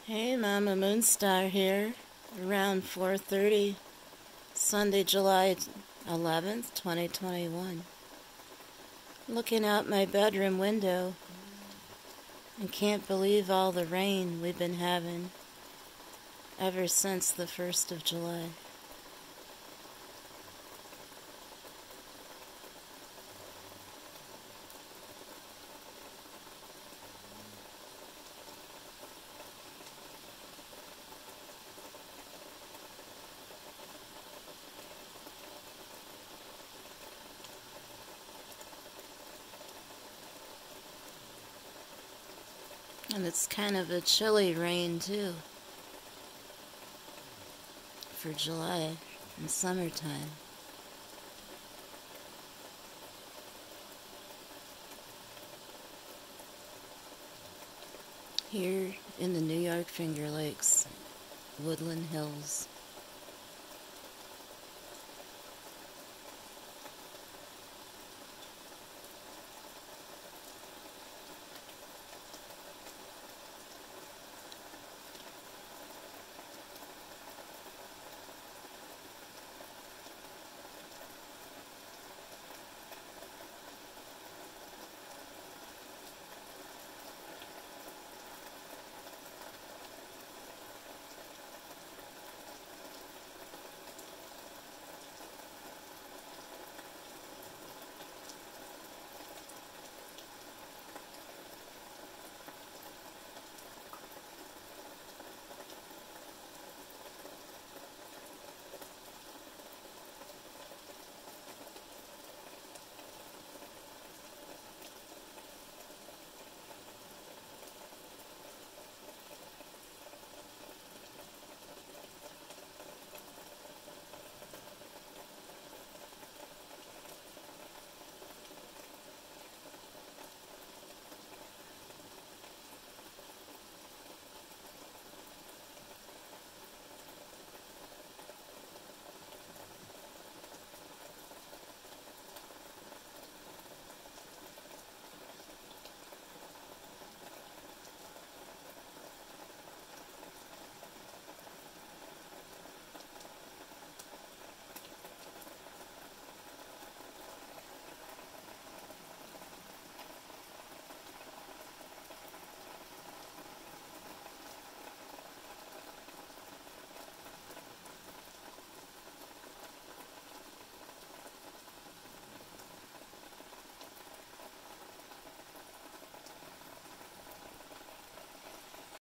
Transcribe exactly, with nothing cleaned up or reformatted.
Hey, Mama Moonstar here. Around four thirty, Sunday, July eleventh, twenty twenty-one. Looking out my bedroom window and can't believe all the rain we've been having ever since the first of July. And it's kind of a chilly rain, too, for July and summertime. Here in the New York Finger Lakes, Woodland Hills.